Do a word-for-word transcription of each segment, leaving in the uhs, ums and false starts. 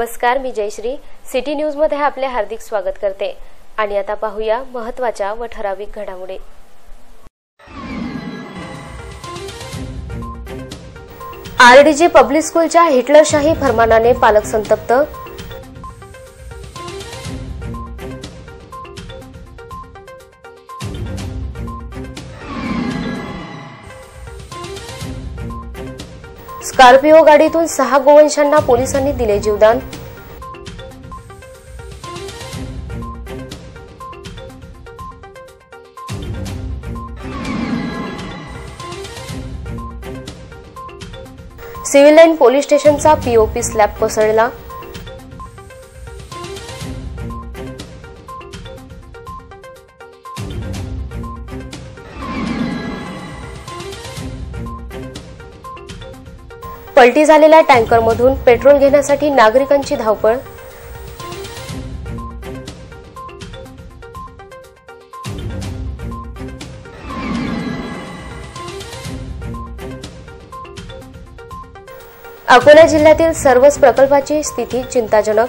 नमस्कार, मी Jayashree. City news मध्ये आपले हार्दिक स्वागत करते आणि आता पाहूया महत्त्वाच्या व ठराविक घडामोडी. आरडीजी पब्लिक स्कूलच्या हिटलरशाही फरमानाने पालक संतप्त. स्कॉर्पिओ गाडीतून सहा गोवंशांना पोलिसांनी दिले जीवदान. सिव्हिल लाईन पोलीस स्टेशनचा पीओपी स्लॅब कोसळला. पलटी झालेल्या टँकरमधून पेट्रोल घेण्यासाठी नागरिकांची धावपळ. अकोला जिल्ह्यातील सर्वच प्रकल्पाची स्थिती चिंताजनक.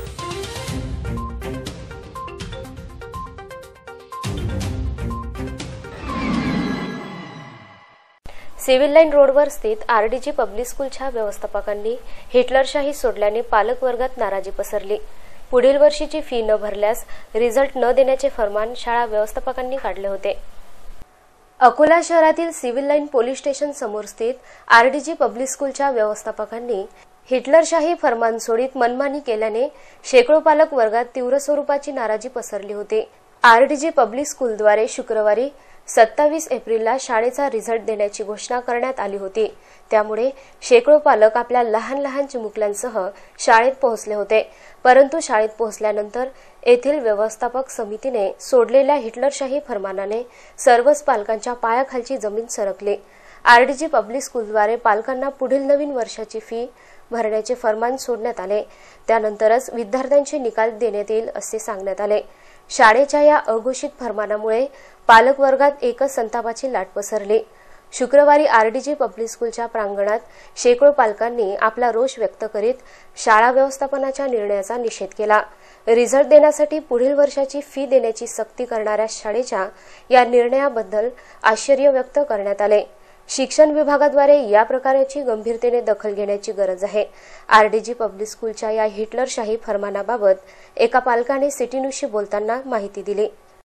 सिव्हिल लाईन रोडवर स्थित आरडीजी पब्लिक स्कूलच्या व्यवस्थापकांनी हिटलरशाही सोडल्याने पालक वर्गात नाराजी पसरली. पुढील वर्षीची फी न भरल्यास रिझल्ट न देण्याचे फरमान शाळा व्यवस्थापकांनी काढले होते. अकोला शहरातील सिव्हिल लाईन पोलीस स्टेशन समोर स्थित आरडीजी पब्लिक स्कूलच्या व्यवस्थापकांनी हिटलरशाही फरमान सोडीत मनमानी केल्याने शेकडो पालक वर्गात तीव्र स्वरूपाची नाराजी पसरली होती. आरडीजी पब्लिक स्कूलद्वारे शुक्रवारी सत्तावीस एप्रिलला शाळेचा रिझल्ट देण्याची घोषणा करण्यात आली होती. त्यामुळे शेकडो पालक आपल्या लहान लहान चिमुकल्यांसह शाळेत पोहोचले होते. परंतु शाळेत पोहोचल्यानंतर येथील व्यवस्थापक समितीने सोडलेल्या हिटलरशाही फरमानाने सर्वच पालकांच्या पायाखालची जमीन सरकली. आरडीजी पब्लिक स्कूलद्वारे पालकांना पुढील नवीन वर्षाची फी भरण्याचे फरमान सोडण्यात आले. त्यानंतरच विद्यार्थ्यांचे निकाल देण्यात येईल असे सांगण्यात आले. शाळेच्या या अघोषित फरमानामुळे पालक वर्गात एकच संतापाची लाट पसरली. शुक्रवारी आरडीजी पब्लिक स्कूलच्या प्रांगणात शेकडो पालकांनी आपला रोष व्यक्त करीत शाळा व्यवस्थापनाच्या निर्णयाचा निषेध केला. रिझल्ट देण्यासाठी पुढील वर्षाची फी देण्याची सक्ती करणाऱ्या शाळेच्या या निर्णयाबद्दल आश्चर्य व्यक्त करण्यात आले. शिक्षण विभागाद्वारे या प्रकाराची गंभीरतेने दखल घेण्याची गरज आहे. आरडीजी पब्लिक स्कूलच्या या हिटलरशाही फरमानाबाबत एका पालकाने सिटी न्यूजशी बोलताना माहिती दिली.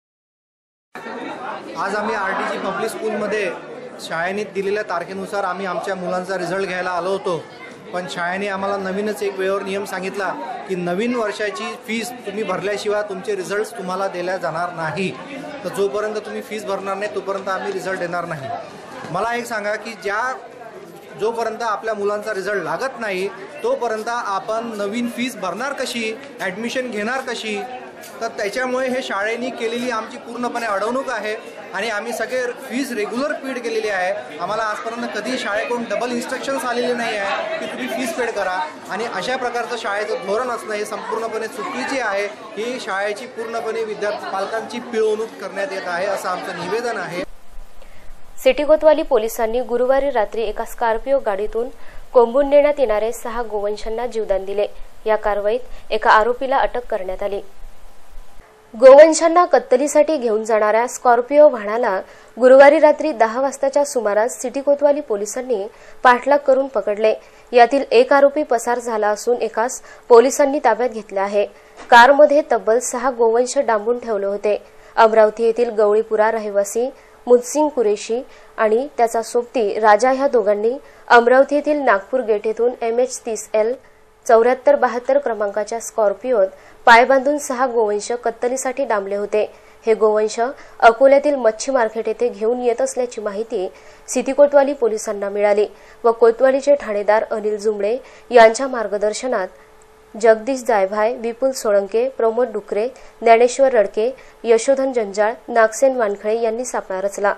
आज आम्ही आरडीजी पब्लिक स्कूलमध्ये शाळेने दिलेल्या तारखेनुसार आम्ही आमच्या मुलांचा रिझल्ट घ्यायला आलो होतो. पण शाळेने आम्हाला नवीनच एक वेळेवर नियम सांगितला की नवीन वर्षाची फीस तुम्ही भरल्याशिवाय तुमचे रिझल्ट्स तुम्हाला दिल्या जाणार नाही. तर जोपर्यंत तुम्ही फीस भरणार नाही तोपर्यंत आम्ही रिझल्ट देणार नाही. मला एक सांगा की ज्या जोपर्यंत आपल्या मुलांचा रिझल्ट लागत नाही तोपर्यंत आपण नवीन फीस भरणार कशी, ॲडमिशन घेणार कशी? तर त्याच्यामुळे हे शाळेने केलेली आमची पूर्णपणे अडवणूक आहे आणि आम्ही सगळे फीस रेग्युलर पेड केलेली आहे. आम्हाला आजपर्यंत कधी शाळेकडून डबल इन्स्ट्रक्शन्स आलेले नाही आहे की तुम्ही फीस पेड करा. आणि अशा प्रकारचं शाळेचं धोरण असणं हे संपूर्णपणे चुकीचे आहे. ही शाळेची पूर्णपणे विद्यार्थी पालकांची पिळवणूक करण्यात येत आहे असं आमचं निवेदन आहे. सिटी कोतवाली पोलिसांनी गुरुवारी रात्री एका स्कॉर्पिओ गाडीतून कोंबून नेण्यात येणारे सहा गोवंशांना जीवदान दिले. या कारवाईत एका आरोपीला अटक करण्यात आली. गोवंशांना कत्तलीसाठी घेऊन जाणाऱ्या स्कॉर्पिओ वाहनाला गुरुवारी रात्री दहा वाजताच्या सुमारास सिटी कोतवाली पोलिसांनी पाठलाग करून पकडले. यातील एक आरोपी पसार झाला असून एकास पोलिसांनी ताब्यात घेतले आहे. कारमध्ये तब्बल सहा गोवंश डांबून ठेवले होते. अमरावती येथील गवळीपुरा रहिवासी मुदसिंग कुरेशी आणि त्याचा सोबती राजा ह्या दोघांनी अमरावती येथील नागपूर गेट येथून एम एच तीस एल चौऱ्याहत्तर बहात्तर क्रमांकाच्या स्कॉर्पिओत पाय बांधून सहा गोवंश कत्तलीसाठी डांबले होते. हे गोवंश अकोल्यातील मच्छी मार्केट येथे घेऊन येत असल्याची माहिती सिटी कोतवाली पोलिसांना मिळाली व कोतवालीचे ठाणेदार अनिल जुमडे यांच्या मार्गदर्शनात जगदीश जायभाय, विपुल सोळंके, प्रमोद डुकरे, ज्ञानेश्वर रडके, यशोधन जंजाळ, नागसेन वानखळे यांनी सापळा रचला.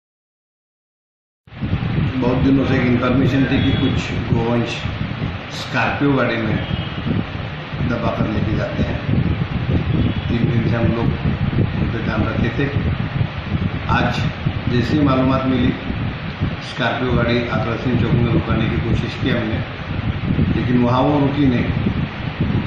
बहुत दिनों से इन्फॉर्मेशन थी कि कुछ गोवंश स्कॉर्पियो गाड़ी में दबा कर लेके जाते हैं. तीन दिन से हम लोग उन पर ध्यान रखते थे. आज जैसी मालूमात मिली स्कॉर्पियो गाड़ी आकर्षण चौक में रुकाने की कोशिश की हमने, लेकिन वहाँ वो रुकी नहीं.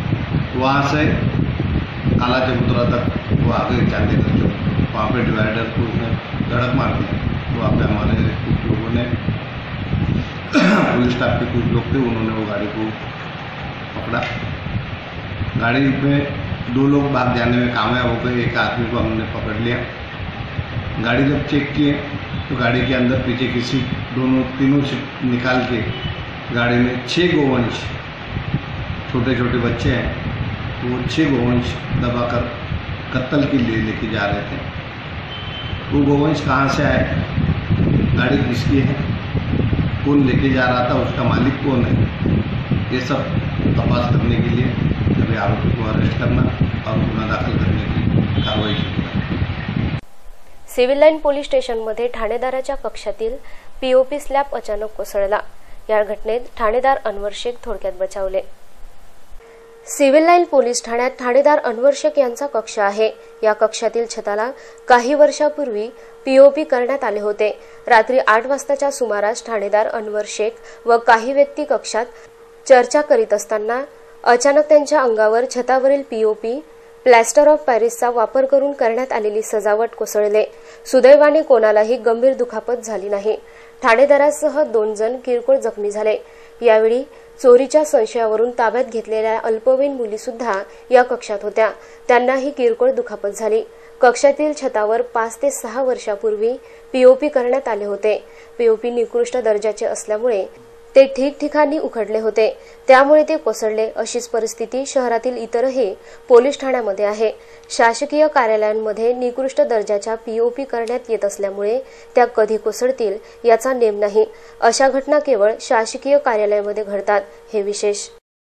वहाँ से काला चबूतरा तक वो आगे चांदीगढ़ चौक, वहाँ पे डिवाइडर को उसने धड़क मार दिया। तो वहाँ पे हमारे कुछ लोगों ने पुलिस स्टाफ के कुछ लोग थे, उन्होंने वो गाड़ी को पकड़ा। गाड़ी में दो लोग भाग जाने में कामयाब हो गए, एक आदमी को हमने पकड़ लिया। गाड़ी जब चेक किए तो गाड़ी के अंदर पीछे की सीट दोनों तीनों सीट निकाल के गाड़ी में छः गोवंश, छोटे छोटे बच्चे हैं, वो छः गोवंश दबाकर कत्ल के लिए लेके जा रहे थे। वो गोवंश कहाँ से आए, गाड़ी किसकी है, कौन लेके जा रहा था, उसका मालिक कौन है, ये सब तपास करने के लिए अभी आरोपी को अरेस्ट करना और गुन्हा दाखल करने की कार्रवाई शुरू है। सिव्हिल लाईन पोलीस स्टेशनमध्ये ठाणेदाराच्या कक्षातील पीओपी स्लॅब अचानक कोसळला। या घटनेत ठाणेदार अनवर शेख थोडक्यात बचावले। सिव्हिल लाईन पोलीस ठाण्यात ठाणेदार अनवर शेख यांचा कक्ष आहे। या कक्षातील छताला काही वर्षापूर्वी पीओपी करण्यात आले होते। रात्री आठ वाजताच्या सुमारास ठाणेदार अनवर शेख व काही व्यक्ती कक्षात चर्चा करीत असताना अचानक त्यांच्या अंगावर छतावरील पीओपी प्लॅस्टर ऑफ पॅरिसचा वापर करून करण्यात आलेली सजावट कोसळले। सुदैवाने कोणालाही गंभीर दुखापत झाली नाही। ठाणेदारासह दोन जण किरकोळ जखमी झाले। यावेळी चोरीच्या संशयावरून ताब्यात घेतलेल्या अल्पवयीन मुली सुद्धा या कक्षात होत्या, त्यांनाही किरकोळ दुखापत झाली। कक्षातील छतावर पाच ते सहा वर्षापूर्वी पीओपी करण्यात आले होते। पीओपी निकृष्ट दर्जाचे असल्यामुळे ते ठिकठिकाणी उखडले होते, त्यामुळे ते कोसळले। अशीच परिस्थिती शहरातील इतरही पोलीस ठाण्यामध्ये आहे। शासकीय कार्यालयांमध्ये निकृष्ट दर्जाच्या पीओपी करण्यात येत असल्यामुळे त्या कधी कोसळतील याचा नेम नाही। अशा घटना केवळ शासकीय कार्यालयामध्ये घडतात, हे विशेष।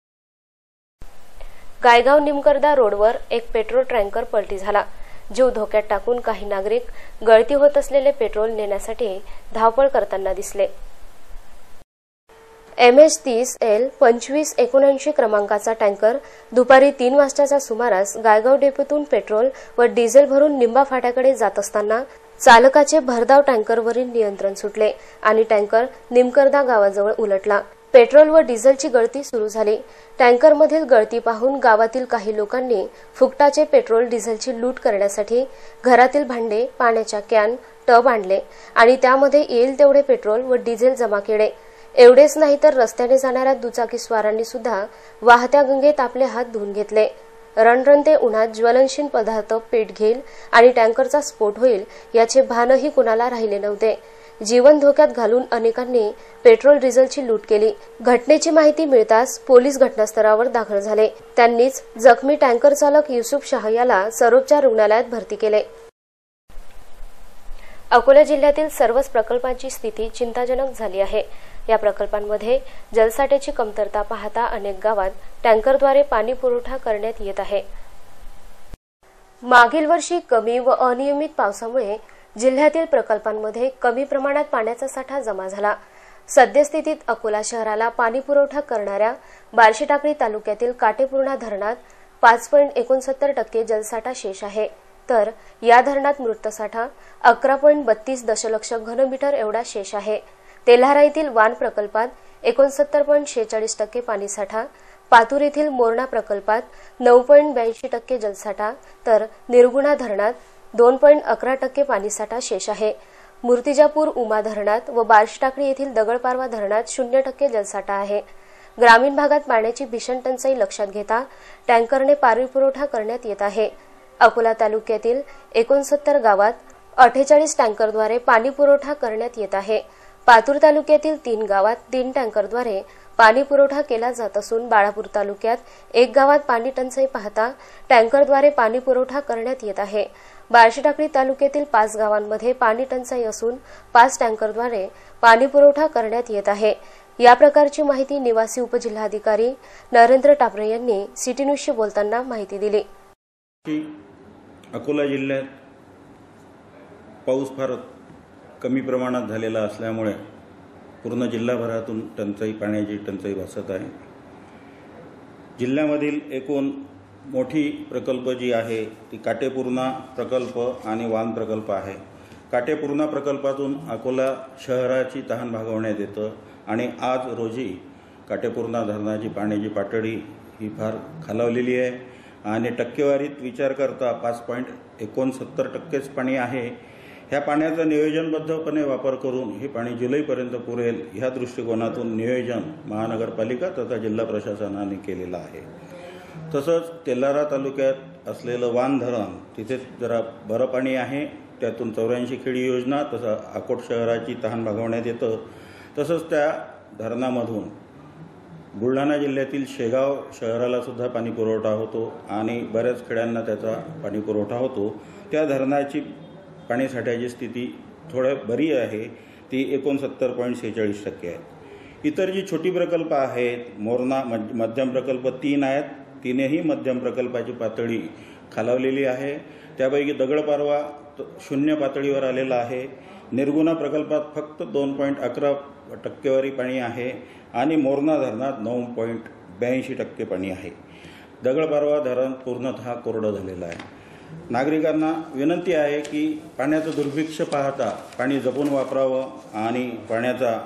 गायगाव निमकरदा रोडवर एक पेट्रोल टँकर पलटी झाला। जीव धोक्यात टाकून काही नागरिक गळती होत असलेले पेट्रोल नेण्यासाठी धावपळ करताना दिसले। एम एच तीस एल पंचवीस एकोणऐंशी क्रमांकाचा टँकर दुपारी तीन वाजताच्या सुमारास गायगाव डेपोतून पेट्रोल व डिझेल भरून निंबा फाट्याकडे जात असताना चालकाचे भरधाव टँकरवरील नियंत्रण सुटले आणि टँकर निमकरदा गावाजवळ उलटला। पेट्रोल व डिझेलची गळती सुरू झाली। टँकरमधील गळती पाहून गावातील काही लोकांनी फुकटाचे पेट्रोल डिझेलची लूट करण्यासाठी घरातील भांडे, पाण्याच्या कॅन, टब आणले आणि त्यामध्ये येईल तेवढे पेट्रोल व डिझेल जमा केले। एवढेच नाही तर रस्त्याने जाणाऱ्या दुचाकी स्वारांनी सुद्धा वाहत्या गंगेत आपले हात धुवून घेतले। रणरणते उन्हात ज्वलनशील पदार्थ पेट घेईल आणि टँकरचा स्फोट होईल याचे भानही कुणाला राहिले नव्हते। जीवन धोक्यात घालून अनेकांनी पेट्रोल डिझेलची लूट केली। घटनेची माहिती मिळताच पोलीस घटनास्थळावर दाखल झाले। त्यांनीच जखमी टँकर चालक युसुफ शाह याला सर्वोपचार रुग्णालयात भरती केले। अकोला जिल्ह्यातील सर्वच प्रकल्पांची स्थिती चिंताजनक झाली आहे। या प्रकल्पांमध्ये जलसाठ्याची कमतरता पाहता अनेक गावात टँकरद्वारे पाणी पुरवठा करण्यात येत आहे। मागील वर्षी कमी व अनियमित पावसामुळे जिल्ह्यातील प्रकल्पांमध्ये कमी प्रमाणात पाण्याचा साठा जमा झाला। सद्यस्थितीत अकोला शहराला पाणी पुरवठा करणाऱ्या बार्शीटाकळी तालुक्यातील काटेपूर्णा धरणात पाच पॉईंट एकोणसत्तर टक्के जलसाठा शेष आहे, तर या धरणात मृत साठा अकरा पॉईंट बत्तीस दशलक्ष घनमीटर एवढा शेष आहे। तेल्हारा येथील वान प्रकल्पात एकोणसत्तर पॉईंट शेहेचाळीस टक्के पाणीसाठा, पातूर येथील मोरणा प्रकल्पात नऊ पॉईंट ब्याऐंशी टक्के जलसाठा, तर निर्गुणा धरणात दोन पॉईंट अकरा टक्के पाणीसाठा शेष आहे। मूर्तिजापूर उमा धरणात व बार्शीटाकळी येथील दगडपारवा धरणात शून्य टक्के जलसाठा आहे। ग्रामीण भागात पाण्याची भीषण टंचाई लक्षात घेता टँकरने पाणी पुरवठा करण्यात येत आहे। अकोला तालुक्यातील एकोणसत्तर गावात अठ्ठेचाळीस टँकरद्वारे पाणी पुरवठा करण्यात येत आहे। पातूर तालुक्यातील तीन गावात तीन टँकरद्वारे पाणी पुरवठा केला जात असून बाळापूर तालुक्यात एक गावात पाणी टंचाई पाहता टँकरद्वारे पाणी पुरवठा करण्यात येत आहे। बार्शीटाकळी तालुक्यातील पाच गावांमध्ये पाणी टंचाई असून पाच टँकरद्वारे पाणी पुरवठा करण्यात येत आहे। या प्रकारची माहिती निवासी उपजिल्हाधिकारी नरेंद्र टापरे यांनी सिटी न्यूजशी बोलताना माहिती दिली। अकोला जिल्ह्यात पाऊस फार कमी प्रमाणात झालेला असल्यामुळे पूर्ण जिल्हाभरातून टंचाई पाण्याची टंचाई भासत आहे। जिल्ह्यामधील एकूण मोठी प्रकल्प जी आहे ती काटेपूर्णा प्रकल्प आणि वान प्रकल्प आहे। काटेपूर्णा प्रकल्पातून अकोला शहराची तहान भागवण्यात येतं आणि आज रोजी काटेपूर्णा धरणाची पाण्याची पातळी ही फार खालावलेली आहे आणि टक्केवारीत विचार करता पाच पॉईंट एकोणसत्तर टक्केच पाणी आहे. ह्या पाण्याचा नियोजनबद्धपणे वापर करून हे पाणी जुलैपर्यंत पुरेल ह्या दृष्टिकोनातून नियोजन महानगरपालिका तथा जिल्हा प्रशासनाने केलेलं आहे. तसंच तेलारा तालुक्यात असलेलं वान धरण तिथे जरा बरं पाणी आहे. त्यातून चौऱ्याऐंशी खेडी योजना तसं अकोट शहराची तहान भागवण्यात येतं. तसंच त्या धरणामधून बुलढाणा जिल्ह्यातील शेगाव शहराला सुद्धा पाणी पुरवठा होतो आणि बऱ्याच खेड्यांना त्याचा पाणी पुरवठा होतो. त्या धरणाची पाणीसाठ्याची स्थिती थोड्या बरी आहे, ती एकोणसत्तर पॉईंट सेहेचाळीस टक्के आहे. इतर जी छोटी प्रकल्प आहेत, मोरणा मध्यम प्रकल्प तीन आहेत, तीनही मध्यम प्रकल्पाची पातळी खालावलेली आहे. त्यापैकी दगडपारवा शून्य पातळीवर आलेला आहे. निर्गुणा प्रकल्पात फक्त दोन पॉईंट अकरा टक्केवारी पाणी आहे आणि मोरणा धरणात नऊ पॉईंट ब्याऐंशी टक्के पाणी आहे. दगडपारवा धरण पूर्णतः कोरडं झालेलं आहे. नागरिकांना विनंती आहे की पाण्याचं दुर्भिक्ष पाहता पाणी जपून वापरावं आणि पाण्याचा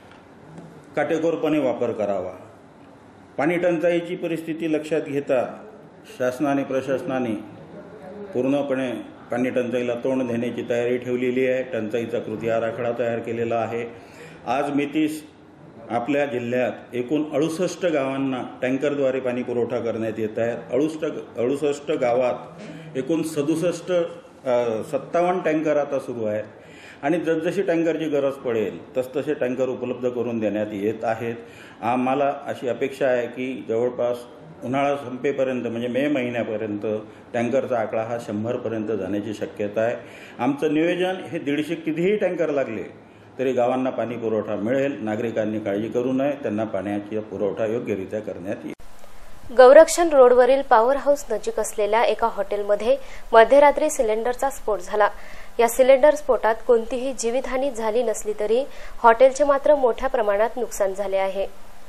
काटेकोरपणे वापर करावा. पाणी टंचाईची परिस्थिती लक्षात घेता शासनाने प्रशासनाने पूर्णपणे पाणी टंचाईला तोंड देण्याची तयारी ठेवलेली आहे. टंचाईचा कृती आराखडा तयार केलेला आहे. आज मितीस आपल्या जिल्ह्यात एकूण अडुसष्ट गावांना टँकरद्वारे पाणी पुरवठा करण्यात येत आहे. अडुसष्ट अडुसष्ट गावात एकूण सदुसष्ट सत्तावन्न टँकर आता सुरू आहेत आणि जसजशी टँकरची गरज पडेल तसतसे टँकर उपलब्ध करून देण्यात येत आहेत. आम्हाला अशी अपेक्षा आहे की जवळपास उन्हाळा संपेपर्यंत म्हणजे मे महिन्यापर्यंत टँकरचा आकडा हा शंभरपर्यंत जाण्याची शक्यता आहे. आमचं नियोजन हे दीडशे कितीही टँकर लागले तरी गावांना पाणी पुरवठा मिळेल. नागरिकांनी काळजी करू नये, त्यांना पाण्याचा पुरवठा योग्यरित्या करण्यात येईल. गौरक्षण रोडवरील पॉवर हाऊस नजीक असलेल्या एका हॉटेलमध्ये मध्यरात्री सिलेंडरचा स्फोट झाला. या सिलेंडर स्फोटात कोणतीही जीवितहानी झाली नसली तरी हॉटेलचे मात्र मोठ्या प्रमाणात नुकसान झाले आहे.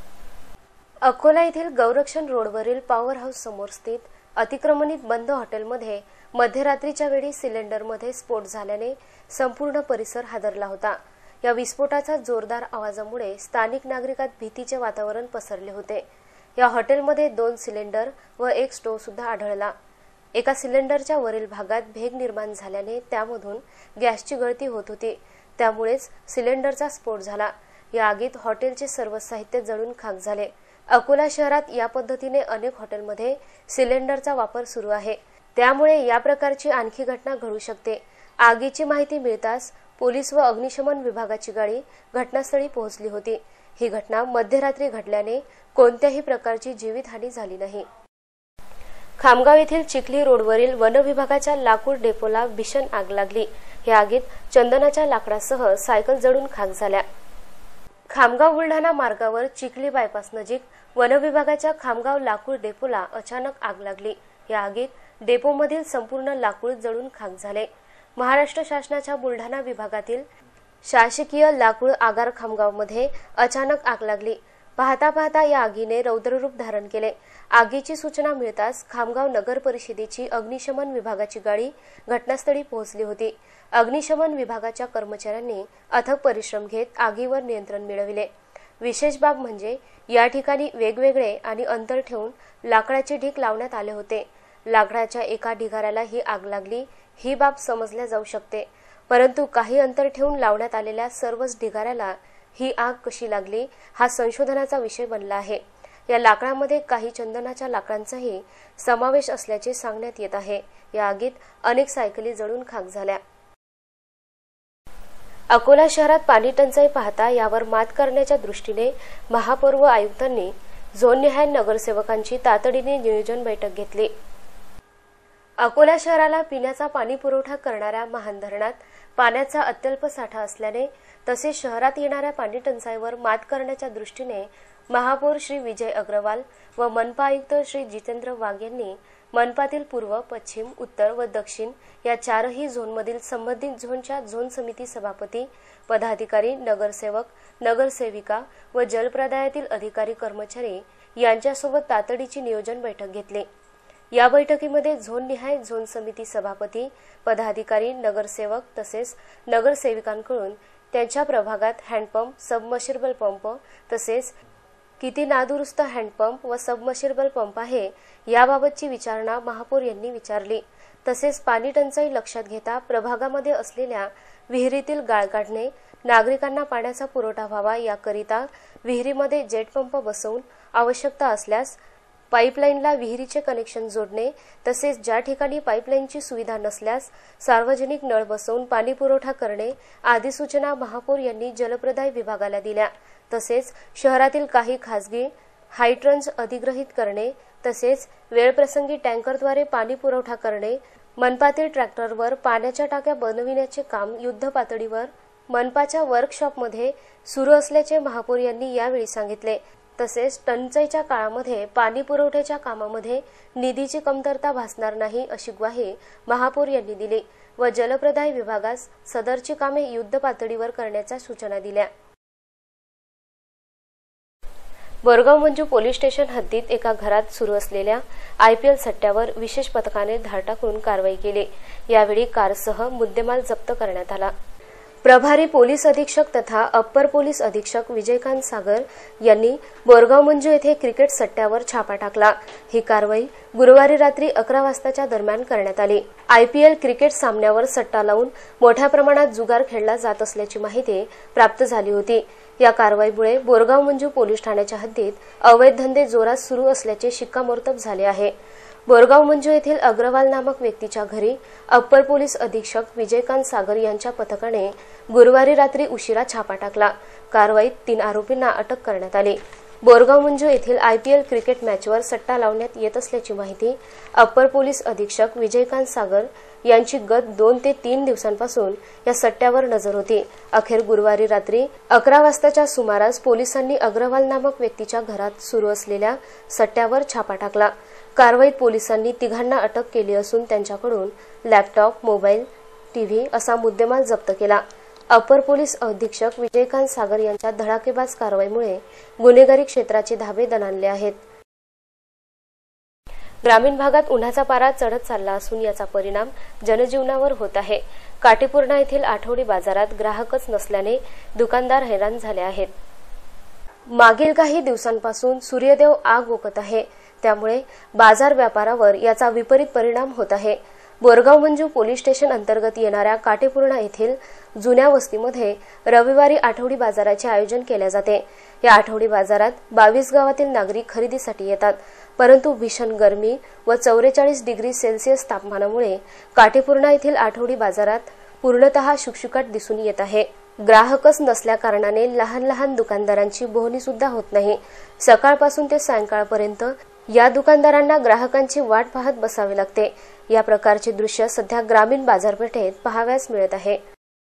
अकोला येथील गौरक्षण रोडवरील पॉवर हाऊस समोर स्थित अतिक्रमणित बंद हॉटेलमध्ये मध्यरात्रीच्या वेळी सिलेंडरमध्ये स्फोट झाल्याने संपूर्ण परिसर हादरला होता. या विस्फोटाच्या जोरदार आवाजामुळे स्थानिक नागरिकात भीतीचे वातावरण पसरले होते. या हॉटेलमध्ये दोन सिलेंडर व एक स्टोव्ह सुद्धा आढळला. एका सिलेंडरच्या वरील भागात भेग निर्माण झाल्याने त्यामधून गॅसची गळती होत होती. त्यामुळेच सिलेंडरचा स्फोट झाला. या आगीत हॉटेलचे सर्व साहित्य जळून खाक झाले. अकोला शहरात या पद्धतीने अनेक हॉटेलमध्ये सिलेंडरचा वापर सुरू आहे. त्यामुळे या प्रकारची आणखी घटना घडू शकते. आगीची माहिती मिळताच पोलीस व अग्निशमन विभागाची गाडी घटनास्थळी पोहोचली होती. ही घटना मध्यरात्री घडल्याने कोणत्याही प्रकारची जीवितहानी झाली नाही. खामगाव येथील चिखली रोडवरील वन विभागाच्या लाकूड डेपोला भीषण आग लागली. या आगीत चंदनाच्या लाकडासह सायकल जळून खाक झाल्या. खामगाव बुलढाणा मार्गावर चिखली बायपास नजीक वन विभागाच्या खामगाव लाकूड डेपोला अचानक आग लागली. या आगीत डेपोमधील संपूर्ण लाकूड जळून खाक झाले. महाराष्ट्र शासनाच्या बुलढाणा विभागातील शासकीय लाकूड आगार खामगावमध्ये अचानक आग लागली. पाहता पाहता या आगीने रौद्ररूप धारण केले. आगीची सूचना मिळताच खामगाव नगर परिषदेची अग्निशमन विभागाची गाडी घटनास्थळी पोहोचली होती. अग्निशमन विभागाच्या कर्मचाऱ्यांनी अथक परिश्रम घेत आगीवर नियंत्रण मिळविले. विशेष बाब म्हणजे या ठिकाणी वेगवेगळे आणि अंतर ठेवून लाकडाचे ढीग लावण्यात आले होते. लाकडाच्या एका ढिगाऱ्याला ही आग लागली ही बाब समजल्या जाऊ शकते, परंतु काही अंतर ठेवून लावण्यात आलेल्या सर्वच ढिगाऱ्याला ही आग कशी लागली हा संशोधनाचा विषय बनला आहे. या लाकडामध्ये काही चंदनाच्या लाकडांचाही समावेश असल्याचे सांगण्यात येत आहे. या आगीत अनेक सायकली जळून खाक झाल्या. अकोला शहरात पाणी टंचाई पाहता यावर मात करण्याच्या दृष्टीने महापौर व आयुक्तांनी झोननिहाय नगरसेवकांची तातडीने नियोजन बैठक घेतली. अकोला शहराला पिण्याचा पाणी पुरवठा करणाऱ्या महान धरणात पाण्याचा अत्यल्प साठा असल्याने तसेच शहरात येणाऱ्या पाणी टंचाईवर मात करण्याच्या दृष्टीने महापौर श्री विजय अग्रवाल व मनपा आयुक्त श्री जितेंद्र वाघ यांनी मनपातील पूर्व, पश्चिम, उत्तर व दक्षिण या चारही झोनमधील संबंधित झोनच्या झोन समिती सभापती, पदाधिकारी, नगरसेवक, नगरसेविका व जलप्रदायातील अधिकारी कर्मचारी यांच्यासोबत तातडीची नियोजन बैठक घेतली. या बैठकीमध्ये झोननिहाय झोन समिती सभापती, पदाधिकारी, नगरसेवक तसेच नगरसेविकांकडून त्यांच्या प्रभागात हँडपंप, सबमर्शिबल पंप तसेच किती नादुरुस्त हँडपंप व सबमर्शिबल पंप आहे याबाबतची विचारणा महापौर यांनी विचारली। तसेच पाणी टंचाई लक्षात घेता प्रभागामध्ये असलेल्या विहिरीतील गाळ काढणे, नागरिकांना पाण्याचा पुरवठा व्हावा याकरिता विहिरीमध्ये जेट पंप बसवून आवश्यकता असल्यास पाईपलाईनला विहिरीचे कनेक्शन जोडणे, तसेच ज्या ठिकाणी पाईपलाईनची सुविधा नसल्यास सार्वजनिक नळ बसवून पाणी पुरवठा करणे आदी सूचना महापौर यांनी जलप्रदाय विभागाला दिल्या। तसेच शहरातील काही खासगी हायड्रंज अधिग्रहित करणे, तसेच वेळप्रसंगी टँकरद्वारे पाणी पुरवठा करणे, मनपातील ट्रॅक्टरवर पाण्याच्या टाक्या बनविण्याचे काम युद्ध पातळीवर मनपाच्या वर्कशॉपमध्ये सुरू असल्याचे महापौर यांनी यावेळी सांगितले। तसेच टंचाईच्या काळामध्ये पाणी पुरवठ्याच्या कामामध्ये निधीची कमतरता भासणार नाही अशी ग्वाही महापौर यांनी दिली व जलप्रदाय विभागास सदरची कामे युद्ध पातळीवर करण्याच्या सूचना दिल्या। बोरगाव मंजू पोलीस स्टेशन हद्दीत एका घरात सुरू असलेल्या आयपीएल सट्ट्यावर विशेष पथकाने धाड टाकून कारवाई केली। यावेळी कारसह मुद्देमाल जप्त करण्यात आला। प्रभारी पोलीस अधीक्षक तथा अप्पर पोलीस अधीक्षक विजयकांत सागर यांनी बोरगाव मंजू येथे क्रिकेट सट्ट्यावर छापा टाकला। ही कारवाई गुरुवारी रात्री अकरा वाजताच्या दरम्यान करण्यात आली। आयपीएल क्रिकेट सामन्यावर सट्टा लावून मोठ्या प्रमाणात जुगार खेळला जात असल्याची माहिती प्राप्त झाली होती। या कारवाईमुळे बोरगाव मंजू पोलीस ठाण्याच्या हद्दीत अवैध धंदे जोरात सुरू असल्याचे शिक्कामोर्तब झाले आहे। बोरगाव मंजू येथील अग्रवाल नामक व्यक्तीच्या घरी अप्पर पोलीस अधीक्षक विजयकांत सागर यांच्या पथकाने गुरुवारी रात्री उशिरा छापा टाकला। कारवाईत तीन आरोपींना अटक करण्यात आली। बोरगाव मंजू येथील आयपीएल क्रिकेट मॅचवर सट्टा लावण्यात येत असल्याची माहिती अप्पर पोलीस अधीक्षक विजयकांत सागर यांची गत दोन ते तीन दिवसांपासून या सट्ट्यावर नजर होती। अखेर गुरुवारी रात्री अकरा वाजताच्या सुमारास पोलिसांनी अग्रवाल नामक व्यक्तीच्या घरात सुरू असलेल्या सट्ट्यावर छापा टाकला। कारवाईत पोलिसांनी तिघांना अटक केली असून त्यांच्याकडून लॅपटॉप, मोबाईल, टीव्ही असा मुद्देमाल जप्त केला। अप्पर पोलीस अधीक्षक विजयकांत सागर यांच्या धडाकेबाज कारवाईमुळे गुन्हेगारी क्षेत्राचे धाबे दणाणले आहेत। ग्रामीण भागात उन्हाचा पारा चढत चालला असून याचा परिणाम जनजीवनावर होत आहे। काटेपूर्णा येथील आठवडी बाजारात ग्राहकच नसल्याने दुकानदार हैराण झाले आहेत। मागील काही दिवसांपासून सूर्यदेव आग ओकत आहे, त्यामुळे बाजार व्यापारावर याचा विपरीत परिणाम होत आहे। बोरगाव मंजू पोलीस स्टेशन अंतर्गत येणाऱ्या काटेपूर्णा येथील जुन्या वस्तीमध्ये रविवारी आठवडी बाजाराचे आयोजन केले जाते। या आठवडी बाजारात बावीस गावातील नागरिक खरेदीसाठी येतात, परंतु भीषण गरमी व चौवेचाळीस डिग्री सेल्सिअस तापमानामुळे काटेपूर्णा येथील आठवडी बाजारात पूर्णतः शुकशुकाट दिसून येत आहे। ग्राहकच नसल्या कारणाने लहान लहान दुकानदारांची बोहणी सुद्धा होत नाही। सकाळपासून ते सायंकाळपर्यंत या दुकानदारांना ग्राहकांची वाट पाहत बसावे लागते। या प्रकारचे दृश्य सध्या ग्रामीण बाजारपेठेत पाहावयास मिळत आहे।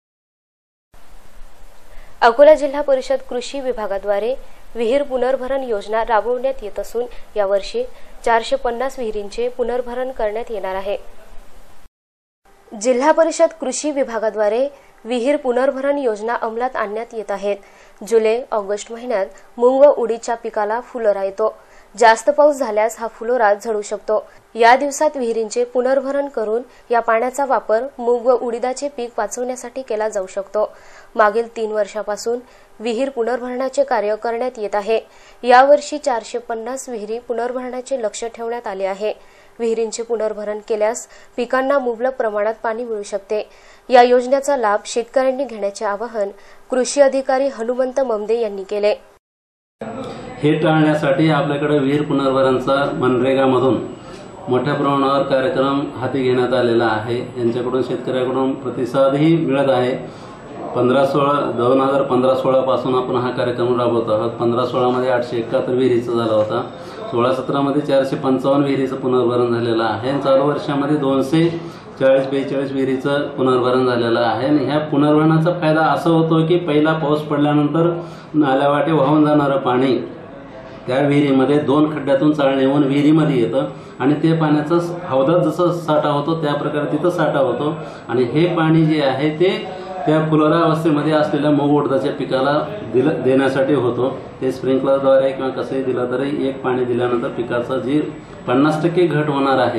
अकोला जिल्हा परिषद कृषी विभागाद्वारे विहीर पुनर्भरण योजना राबवण्यात येत असून यावर्षी चारशे पन्नास विहिरींचे पुनर्भरण करण्यात येणार आहे। जिल्हा परिषद कृषी विभागाद्वारे विहीर पुनर्भरण योजना अंमलात आणण्यात येत आहेत। जुलै ऑगस्ट महिन्यात मूग व उडीदच्या पिकाला फुलोरा येतो। जास्त पाऊस झाल्यास हा फुलोरा झडू शकतो। या दिवसात विहिरींचे पुनर्भरण करून या पाण्याचा वापर मूग व उडीदाचे पीक वाचवण्यासाठी केला जाऊ शकतो। मागील तीन वर्षापासून विहीर पुनर्भरणाचे कार्य करण्यात येत आहे। यावर्षी चारशे पन्नास विहिरी पुनर्भरणाचे लक्ष्य ठेवण्यात आले आहे। विहिरींचे पुनर्भरण केल्यास पिकांना मुबलक प्रमाणात पाणी मिळू शकते। या योजनेचा लाभ शेतकऱ्यांनी घेण्याचे आवाहन कृषी अधिकारी हनुमंत ममदे यांनी केले। हे टाळण्यासाठी आपल्याकडे विहीर पुनर्भरणचा मनरेगामधून मोठ्या प्रमाणावर कार्यक्रम हाती घेण्यात आलेला आहे। यांच्याकडून शेतकऱ्यांकडून प्रतिसादही मिळत आहे। पंधरा सोळा दोन हजार पंधरा सोळा पासून आपण हा कार्यक्रम राबवत आहोत। पंधरा सोळा मध्ये आठशे एकाहत्तर विहिरीचा झाला होता। सोळा सतरा मध्ये चारशे पंचावन्न विहिरीचं पुनर्भरण झालेलं आहे। चालू वर्षामध्ये दोनशे चाळीस बेचाळीस विहिरीचं पुनर्भरण झालेलं आहे। आणि ह्या पुनर्भरणाचा फायदा असा होतो की पहिला पाऊस पडल्यानंतर नाल्यावाटे वाहून जाणारं पाणी त्या विहिरीमध्ये दोन खड्ड्यातून चाळणे होऊन विहिरीमध्ये येतं आणि ते पाण्याचा हौदात जसं साठा होतो त्या प्रकारे तिथं साठा होतो। आणि हे पाणी जे आहे ते त्या फुलोरा अवस्थेमध्ये असलेल्या मूग उडदाच्या पिकाला दिलं देण्यासाठी होतो। ते स्प्रिंकलरद्वारे किंवा कसंही दिलं तरी एक पाणी दिल्यानंतर पिकाचं जी पन्नास टक्के घट होणार आहे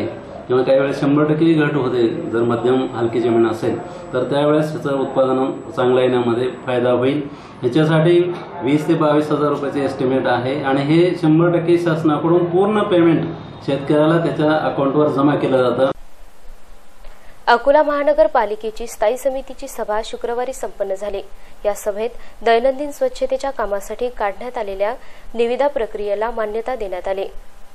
किंवा काही वेळेस शंभर टक्के घट होते. जर मध्यम हलकी जमीन असेल तर त्यावेळेस त्याचं उत्पादन चांगलं येण्यामध्ये फायदा होईल. ह्याच्यासाठी वीस ते बावीस हजार रुपयाचे एस्टिमेट आहे आणि हे शंभर टक्के शासनाकडून पूर्ण पेमेंट शेतकऱ्याला त्याच्या अकाउंटवर जमा केलं जातं. अकोला महानगरपालिकेची स्थायी समितीची सभा शुक्रवारी संपन्न झाली. या सभेत दैनंदिन स्वच्छतेच्या कामासाठी काढण्यात आलेल्या निविदा प्रक्रियेला मान्यता देण्यात आली.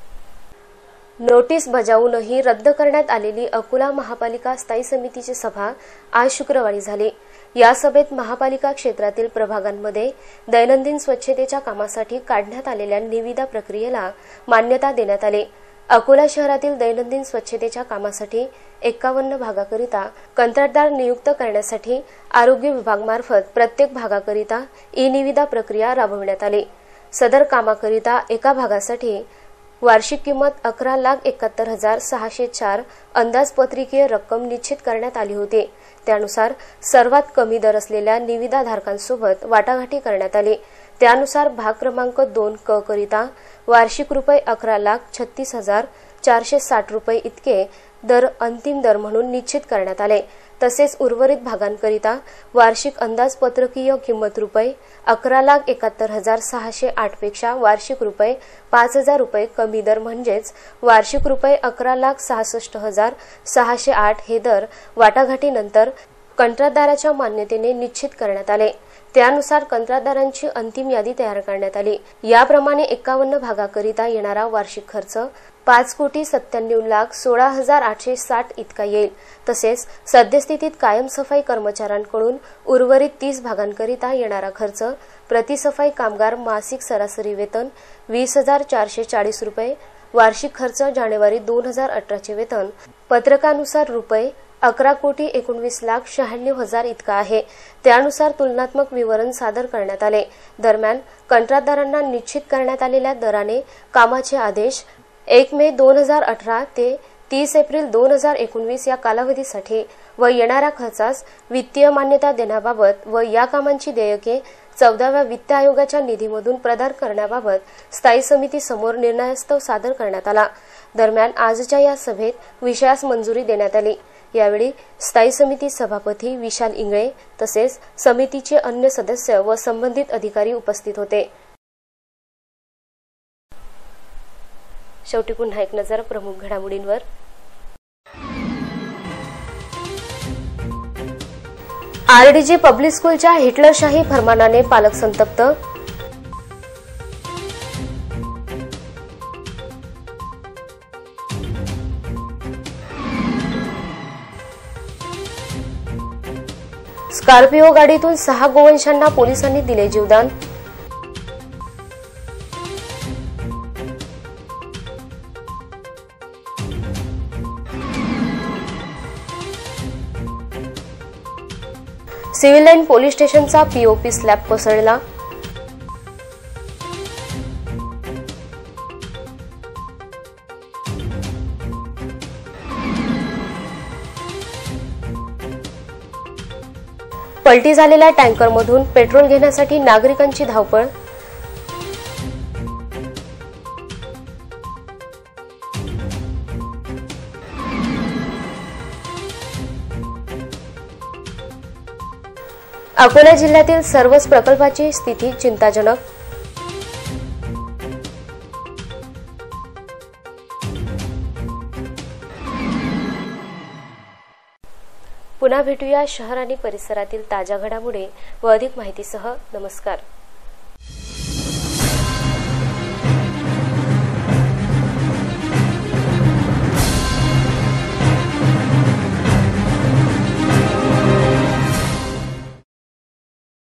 नोटीस बजावूनही रद्द करण्यात आलेली अकोला महापालिका स्थायी समितीची सभा आज शुक्रवारी झाली. या सभेत महापालिका क्षेत्रातील प्रभागांमध्ये दैनंदिन स्वच्छतेच्या कामासाठी काढण्यात आलेल्या निविदा प्रक्रियेला मान्यता देण्यात आली. अकोला शहरातील दैनंदिन स्वच्छतेच्या कामासाठी एक्कावन्न भागाकरिता कंत्राटदार नियुक्त करण्यासाठी आरोग्य विभागामार्फत प्रत्येक भागाकरिता ई निविदा प्रक्रिया राबविण्यात आली. सदर कामाकरिता एका भागासाठी वार्षिक किंमत अकरा लाख एकाहत्तर हजार सहाशे चार अंदाजपत्रिकीय रक्कम निश्चित करण्यात आली होती. त्यानुसार सर्वात कमी दर असलेल्या निविदाधारकांसोबत वाटाघाटी करण्यात आली. त्यानुसार भाग क्रमांक दोन क करिता वार्षिक रुपये अकरा लाख छत्तीस हजार चारशे साठ रुपये इतके दर अंतिम दर म्हणून निश्चित करण्यात आले. तसेच उर्वरित भागांकरिता वार्षिक अंदाजपत्रकीय किंमत रुपये अकरा लाख एकाहत्तर हजार सहाशे आठ पेक्षा वार्षिक रुपये पाच हजार रुपये कमी दर म्हणजेच वार्षिक रुपये अकरा लाख सहासष्ट हजार सहाशे आठ हे दर वाटाघाटीनंतर कंत्राटदाराच्या मान्यतेने निश्चित करण्यात आले. त्यानुसार कंत्राटदारांची अंतिम यादी तयार करण्यात आली. याप्रमाणे एक्कावन्न भागाकरिता येणारा वार्षिक खर्च पाच कोटी सत्त्याण्णव लाख सोळा हजार आठशे साठ इतका येईल. तसेच सद्यस्थितीत कायमसफाई कर्मचाऱ्यांकडून उर्वरित तीस भागांकरिता येणारा खर्च प्रतिसफाई कामगार मासिक सरासरी वेतन वीस हजार चारशे चाळीस रुपये, वार्षिक खर्च जानेवारी दोन हजार अठराचे वेतन पत्रकानुसार रुपये अकरा कोटी एकोणवीस लाख शहाण्णव हजार इतका आहे. त्यानुसार तुलनात्मक विवरण सादर करण्यात आले. दरम्यान कंत्राटदारांना निश्चित करण्यात आलेल्या दराने कामाचे आदेश एक मे दोन हजार अठरा ते तीस एप्रिल दोन हजार एकोणवीस या कालावधीसाठी व येणाऱ्या खर्चास वित्तीय मान्यता देण्याबाबत व या कामांची देयके चौदाव्या वित्त आयोगाच्या निधीमधून प्रदान करण्याबाबत स्थायी समितीसमोर निर्णयस्तव सादर करण्यात आला. दरम्यान आजच्या या सभेत विषयास मंजुरी देण्यात आली. यावेळी स्थायी समिती सभापती विशाल इंगळे तसेच समितीचे अन्य सदस्य व संबंधित अधिकारी उपस्थित होते. शेवटी पुन्हा एक नजर प्रमुख घडामोडींवर. आरडीजी पब्लिक स्कूलच्या हिटलरशाही फरमानाने पालक संतप्त. स्कॉर्पिओ गाडीतून सहा गोवंशांना पोलिसांनी दिले जीवदान. सिव्हिल लाईन पोलीस स्टेशनचा पीओपी स्लॅब कोसळला. पलटी झालेल्या टँकरमधून पेट्रोल घेण्यासाठी नागरिकांची धावपळ. अकोला जिल्ह्यातील सर्वच प्रकल्पाची स्थिती चिंताजनक. पुन्हा भेटूया शहर आणि परिसरातील ताज्या घडामोडी व अधिक माहितीसह. नमस्कार.